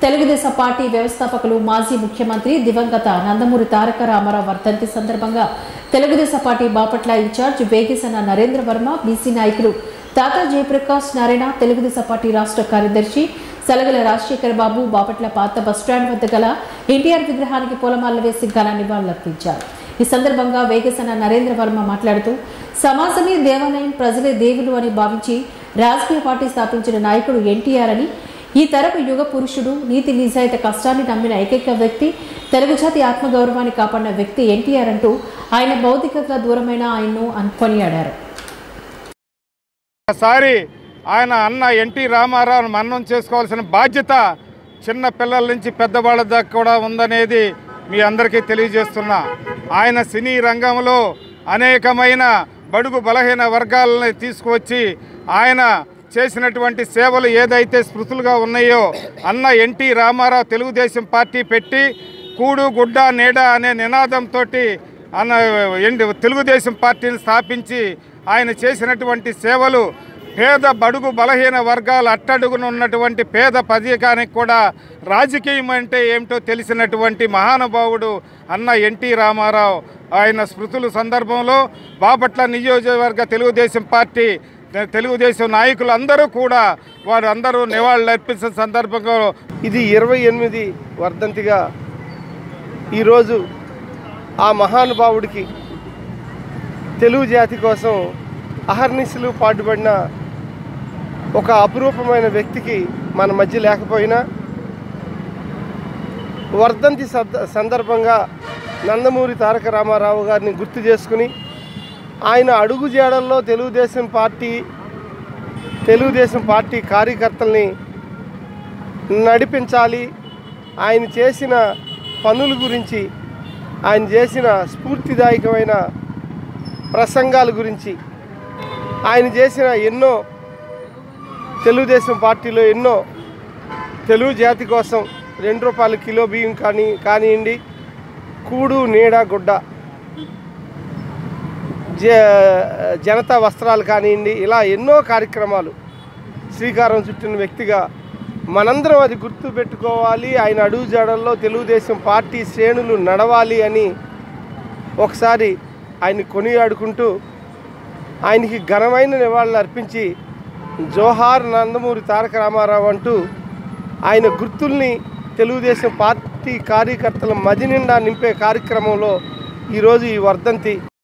Telugu Desam party వ్యవస్థాపకులు మాజీ ముఖ్యమంత్రి దివంగత నందమూరి తారక రామారావు వర్ధంతి సందర్భంగా Telugu Desam party Bapatla in-charge Vegesana Narendra Varma, BC నాయకులు తాతా జయప్రకాష్ నారాయణ, తెలుగుదేశం పార్టీ రాష్ట్ర కార్యదర్శి సలగల రాజశేఖర్ బాబు బాపట్ల పాత బస్టాండ్ వద్ద గల ఎన్టీఆర్ విగ్రహానికి పూలమాలలు వేసి ఘన నివాళులర్పించారు. ఈ సందర్భంగా వేగేసన నరేంద్ర వర్మ మాట్లాడుతూ సమాజమే దేవాలయం, ప్రజలే దేవులు అని భావించి రాజకీయ పార్టీ స్థాపించిన నాయకుడు ఎన్టీఆర్ అని, ఈ తరపు యుగ పురుషుడు, నీతి నిజాయితీ కష్టాన్ని నమ్మిన ఏకైక వ్యక్తి, తెలుగు జాతి ఆత్మగౌరవాన్ని కాపాడిన వ్యక్తి ఎన్టీఆర్ అంటూ ఆయన భౌతికంగా దూరమైన ఆయన్ను కొనియాడారు. ఒకసారి ఆయన అన్న ఎన్టీ రామారావును మన్నం చేసుకోవాల్సిన బాధ్యత చిన్న పిల్లల నుంచి పెద్దవాళ్ళ దాకా కూడా ఉందనేది మీ అందరికీ తెలియజేస్తున్నా. ఆయన సినీ రంగంలో అనేకమైన బడుగు బలహీన వర్గాలని తీసుకువచ్చి ఆయన చేసినటువంటి సేవలు ఏదైతే స్మృతులుగా ఉన్నాయో, అన్న ఎన్టీ రామారావు తెలుగుదేశం పార్టీ పెట్టి కూడు గుడ్డ నీడ అనే నినాదంతో అన్న తెలుగుదేశం పార్టీని స్థాపించి ఆయన చేసినటువంటి సేవలు పేద బడుగు బలహీన వర్గాలు అట్టడుగున ఉన్నటువంటి పేద పథకానికి కూడా రాజకీయం అంటే ఏమిటో తెలిసినటువంటి మహానుభావుడు అన్న ఎన్టీ రామారావు. ఆయన స్మృతుల సందర్భంలో బాపట్ల నియోజకవర్గ తెలుగుదేశం పార్టీ తెలుగుదేశం నాయకులు అందరూ కూడా వారు అందరూ నివాళులు అర్పించిన సందర్భంగా ఇది 28 వర్ధంతిగా ఈరోజు ఆ మహానుభావుడికి తెలుగు జాతి కోసం అహర్నిశలు పాటుపడిన ఒక అపురూపమైన వ్యక్తికి మన మధ్య లేకపోయినా వర్ధంతి సందర్భంగా నందమూరి తారక రామారావు గారిని గుర్తు చేసుకుని ఆయన అడుగు జాడల్లో తెలుగుదేశం పార్టీ కార్యకర్తల్ని నడిపించాలి, ఆయన చేసిన పనుల గురించి, ఆయన చేసిన స్ఫూర్తిదాయకమైన ప్రసంగాల గురించి, ఆయన చేసిన ఎన్నో తెలుగుదేశం పార్టీలో ఎన్నో తెలుగు జాతి కోసం 2 రూపాయల కిలో బియ్యం కానివ్వండి, కూడు నీడ గుడ్డ, జనతా వస్త్రాలు కానివ్వండి, ఇలా ఎన్నో కార్యక్రమాలు శ్రీకారం చుట్టిన వ్యక్తిగా మనందరం అది గుర్తు పెట్టుకోవాలి. ఆయన అడుగు జాడల్లో తెలుగుదేశం పార్టీ శ్రేణులు నడవాలి అని ఒకసారి ఆయన కొనియాడుకుంటూ ఆయనకి ఘనమైన నివాళులు అర్పించి జోహార్ నందమూరి తారక రామారావు అంటూ ఆయన గుర్తుల్ని తెలుగుదేశం పార్టీ కార్యకర్తల మది నిండా నింపే కార్యక్రమంలో ఈరోజు ఈ వర్ధంతి